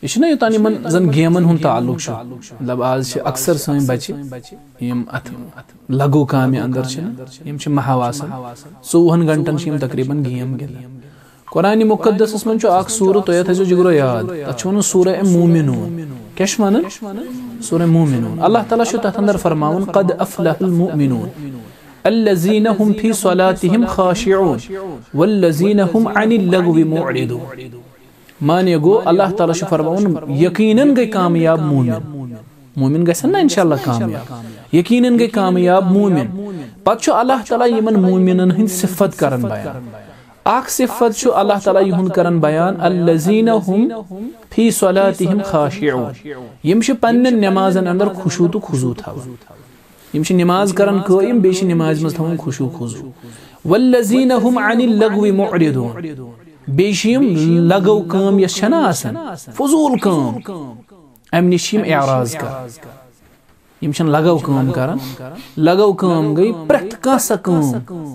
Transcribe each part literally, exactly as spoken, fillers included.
यह ना योतान यमन जन गेमन हुन ताल्लुक छ मतलब आज अक्सर सम बच्चे यम अथ लगो काम अंदर छ यम छ महावासा चौवन घंटन छ यम तकरीबन गेम गिंदान कुरान मुकद्दस मन छ अख सूरह तो यथ जो जिगरो याद तछ वन सूरह मुमिनून क्या छ वन सूरह मुमिनून अल्लाह ताला छ तथ अंदर फरमावन कद अफलहल मुमिनून الذين هم في صلاتهم خاشعون والذين هم عن اللغو معرضون मानिए गो अल्लाह ताला छ फरमावन यकीनन गए कामयाब मोमिन मोमिन गसन ना इंशाअल्लाह कामयाब यकीनन गए कामयाब मोमिन पत छ अल्लाह ताला यमन मोमिनन हिंद सिफत करन बयान आख सिफत छ अल्लाह ताला यहुन करन बयान अल्लज़ीना हुम फी सलातिहिम खाशिऊन यम छ पन्न नमाजन अंदर खुशू तो खुजू था यम छ नमाज करन कायम बेश नमाज में थवन खुशू खुजू वल्लज़ीना हुम अनिल लगवी मुअरिदून बेशिम लगो काम यस छना आसन फजूल काम अम निशिम एराज का यम छन लगो काम करन लगो काम गई प्रत कासा काम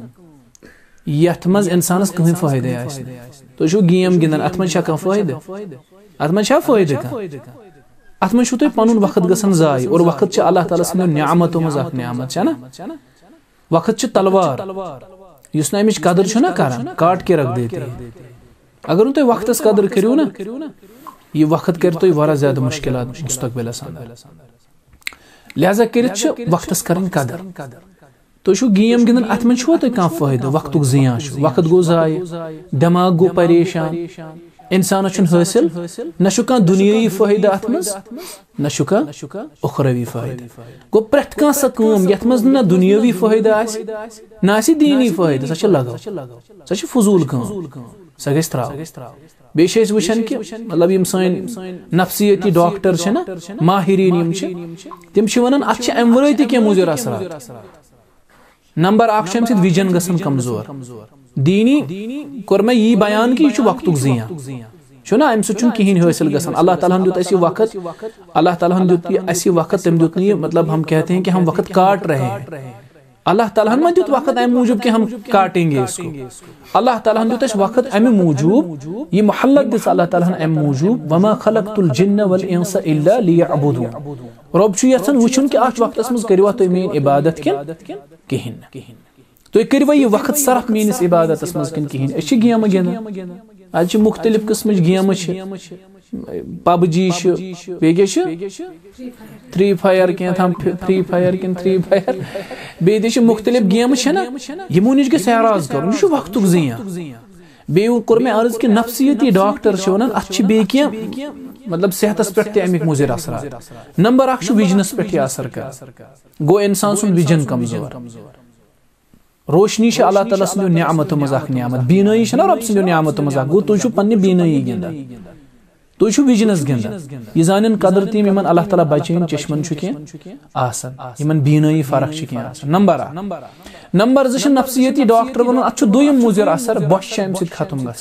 यथ मज इंसानस कहीं फायदे आस तो जो गेम गिंदन अथ मज का फायदे अथ मज फायदे का अथ मज तो पनुन वक्त गसन जाय और वक्त छ अल्लाह ताला सनो नियामतों मज अख नियामत छ ना वक्त छ तलवार युस ना अमिच कदर छ ना करन काट के रख देते अगर तुम वक्त कदर करो ना यह वक्त कर तो वारा ज्यादा मुश्किलात मुस्तकबिलस अंदर लिहाजा कर वक्त करन कदर तो गेम गिंदन अत मन छो तुम कह फायदा वक्त जियान वक्त गो जाय दिमाग गो परेशान इंसान हासिल न कह दुनियाई फायदा अत मज न कह उखरवी फायदा गो प्रेथ कह सह कम यथ मज न दुनियावी फायदा ना दीनी फायदा सह लगो सह फजूल कम सह गस त्रा बे वुचान कि मतलब यम सन नफसियती डॉक्टर ना माहिरीन यम तिम वन अत अम वर तह मुजर असरात नंबर अख विजन गसन कमजोर दीनी कोर मैं यह बयान कि यह वक्त जियान ना अम सहें हासिल गसान अल्लाह ताला दुत वक्त अल्लाह ताला दुत वक्त तम दुत मतलब हम कहते हैं कि हम वक्त काट रहे हैं अल्लाह ताला मा दुत वक्त अम मूजूब कि हम काटेंगे इसको अल्लाह ताला दुत वक्त अम मूजूब यह मोहल्लत दिस अल्लाह ताला अम मूजूब वमा खलक़तुल जिन्न वल इंसा इल्ला लियअबुदून रब छु यछन वुचुन कि अत वक्तस मज करवा तुम मेन इबादत किन कहिन तुम करवा यह वक्त सरफ मेनिस इबादतस मज किन कहिन अ गेम गिंदन आज मुख्तलिफ किस्म गेम पबजी बे थ्री फायर क्या फ्री फायर कि थ्री फायर बे मुख्तलिफ गेम यमो नश गस एराज कर वक्त जियान बे कोर मे अर्ज कि नफसियती डॉक्टर वन अत बे मतलब सेहतस पे अमिक मुजिर असर नंबर अख विजनस पे असर कर गो इंसान सुन विजन कमजोर रोशनी अल्लाह ताला सो नियामत मज नियामत बीनई ना रब सो नियामत मज गो तुम पे बीनई गिंदन तुम विजनस गिंदन यह जान कदर तीम इन अल्लाह ताला बचन चश्मन इन बीनई फर्क नंबर नंबर जो नफसियती डॉक्टर वन अत दुयम मुजिर असर बश अम खत्म ग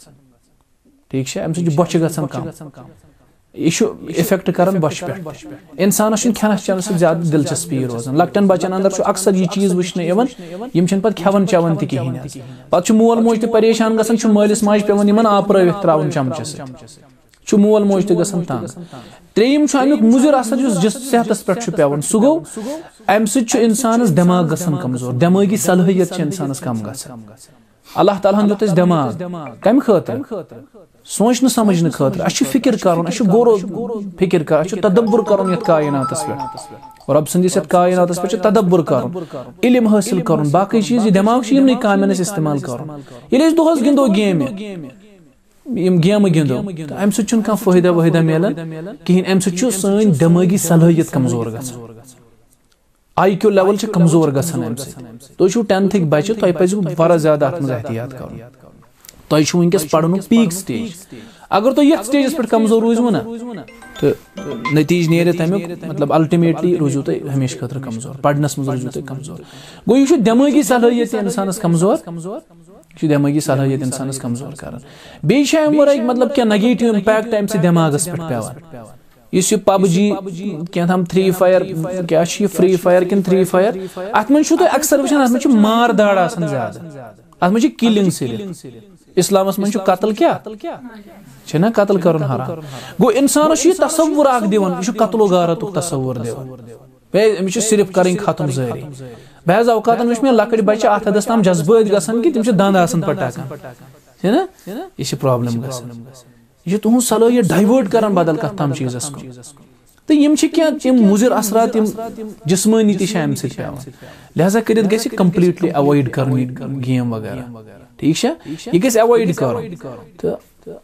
ठीक अम बश ग कम यह इफेक्ट कर बश पे इंसान खेनस चेनस ज्यादा दिलचस्पी रोजान लकटन बचन अंदर अक्सर यह चीज वुचने यम पे खेवन चवन तहन पे मोल मोज तो परेशान ग मालिस माज पे आपरवित त्रावन चमचे सह मोल मोज तो गसन तंग त्रेयम अमुक मुजिर असर जिस सेहतस पे पे सह गो अम इंसानस दिमाग गसन कमजोर दिमागी सलाहियत इंसानस कम ग अल्लाह ताला दुत दिमाग कम खतर सोचन समझन खतर अ फिक्र कर गोरो फिक्र कर तदब्बुर कर कायनातस पे रब सदिस कायनातस पे तदब्बुर कर इल्म हासिल कर बाकी चीज दिमाग यमन कामन इस्तेमाल कर दोहस गिंदो गेम यम गेम गिंदो अम सह फायदा वायदा मिलान कहें अम सह सन दिमागी सलाहियत कमजोर ग आई क्यू लेवल कमजोर गसान अम तुम टेंथ बच्चे तुम पे वारा ज्यादा अत मज एहतियात कर तुम वनकस पढ़न पीक स्टेज अगर तुम ये स्टेजस पे कमजोर रूजू ना तो नतीज नीर तमिक मतलब अल्टीमेटली रूजू तुम हमेशा खतर कमजोर पढ़नस मज रूजू तुम कमजोर गो यह दिमागी सलाहियत इंसानस कमजोर दिमागी सलाहियत इंसानस कमजोर कर बेह मतलब क्या नेगेटिव इम्पैक्ट अम दिमागस पे पेवान इस पबजी क्या थ्री फायर क्या फ्री फायर कि थ्री फायर अत मन अक्सर वुचान अत मार दाड़ ज्यादा अत मन किलिंग सिर्फ इस्लामस मन कत्ल क्या ना कत्ल कर हराम गो इंसान तस्वुर दिवन यह कत्लो गारत तस्वुर दिवन अमिस सिर्फ कर खत्म जारी बहज अवकात वुच मे लकड़ बच्चे अत हदस तम जज्बात गसान कि तम दंद आसान पटाkan है ना यह प्रॉब्लम गसान यह तुहद सलाहियत डाइवर्ट कर बदल कत तम चीजस को तो यम क्या मुजिर असरात जिस्मानी तम पे लिहाजा कर कम्प्लीटली अवॉइड कर गेम वगैरह ठीक यह गि अवॉइड कर तो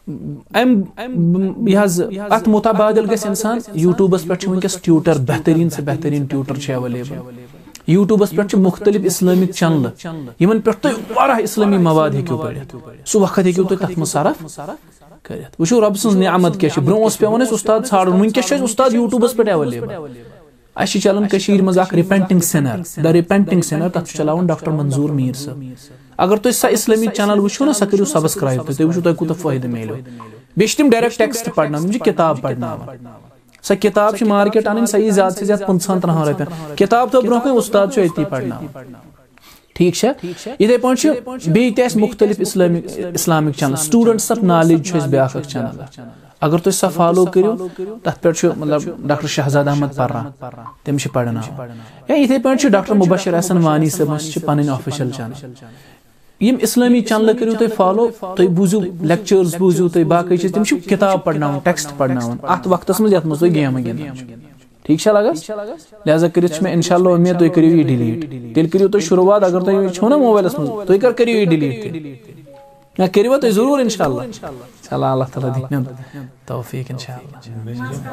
अत मुतबादिल गि इंसान यूट्यूबस पे वनकस ट्यूटर बेहतरीन से बेहतरीन ट्यूटर अवेलेबल यूट्यूबस पे मुख्तलिफ इस्लामिक चैनल इन पे इस्लामी मवाद हेकू पढ़ सह वक्त हेकू तुम तथ सरफ कर वो रब सज नियामत क्या ब्रोह पे उस्ताद छाड़ वनकस उस्ताद यूट्यूबस पे अवेलेबल अस चलान मज repenting sinner the repenting sinner तथ चलान डॉक्टर मंजूर मीर साहब अगर तुम सा इस्लामी चैनल वो ना सह करो सब्सक्राइब तुम वो कूत फायदे मिलो बे डायरेक्ट टेक्स्ट पढ़ना किताब पढ़ना सह किताब मार्केट अन सही ज्यादा से ज्यादा पंचान तरह रुपये किताब तो ब्रोह उस्ताद अती पढ़ना ठीक इथे पे मुख्तलिफ Islamic Islamic channel students of knowledge ब्या चैनल अगर तुम सह फॉलो करो तथ पे मतलब डॉक्टर शहजाद अहमद पर्रा तम पढ़ना या इथे पे डॉक्टर मुबशर अहसन वानी सब पन ऑफिशियल चैनल यम इस्लामी चैनल करो तुम फॉलो तुम बूझू लेक्चर्स बूझू तुम बाकी चीज तम किताब पढ़ना टेक्स्ट पढ़ना अत वक्त मज तुम गेम गिंदान ठीक लगा लिहाजा कर इंशाल्लाह उम्मीद तुम करो यह डिलीट तेल करो तुम शुरुआत अगर तुम छो ना मोबाइल मज तुम कर करो यह डिलीट या करो तुम जरूर इंशाल्लाह चला अल्लाह ताला दी तौफीक इंशाल्लाह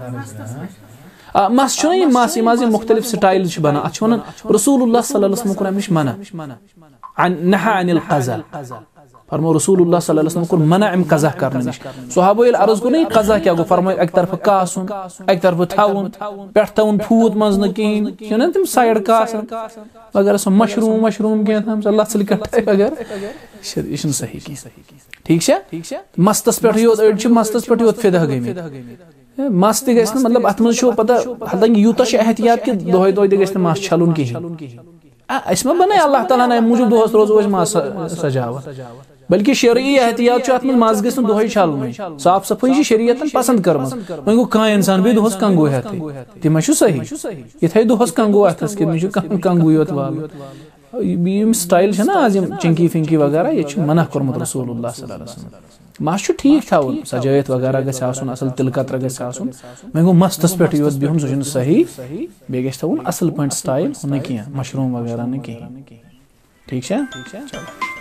मस छो ना मस यह मुख्तलिफ स्टाइल बना अत वन रसूलुल्लाह सल्लल्लाहु अलैहि वसल्लम मना नहा अनिल क़ज़ा फरमाया रसूलुल्लाह सल्लल्लाहु अलैहि वसल्लम मना अम क़ज़ा करने निश सहाबा ये अर्ज को नहीं क़ज़ा क्या गो फरमाया एक तरफ कासन एक तरफ थाउन पेट थाउन फूत मज न कहीं क्यों ना तुम साइड कासन वगैरह सो मशरूम मशरूम के हम अल्लाह सल कट वगैरह इशन सही की ठीक है मस्तस पे योत अड़ मस्तस पे योत फिदा गई मस्त गस मतलब अत मज पता हालांकि यूत एहतियात कि दोहे दोहे गस मस छलुन कहीं अस बना अल्लाह ताला ना मूजूब दोहस रोज मस सजावत बल्कि शरई एहतियात अत मज गस दोहे छलुन साफ सफाई शरीयत पसंद कर वो गो कह इंसान बे दोहस कंगो हेत तम सही ये दोहस कंगो अथस कंगू योत वाल यम स्टाइल ना आज चिंकी फिंकी वगैरह ये मना कोर्मुत रसूलुल्लाह सल्लल्लाहु अलैहि वसल्लम मस ठीक थावन सजायत वगैरह गस आसन असल तिलकत्र गस आसन मैं गो मस्तस पे योत बिहुन सह सही बे गस थावन असल पॉइंट स्टाइल न कह मशरूम वगैरह न कह ठीक है।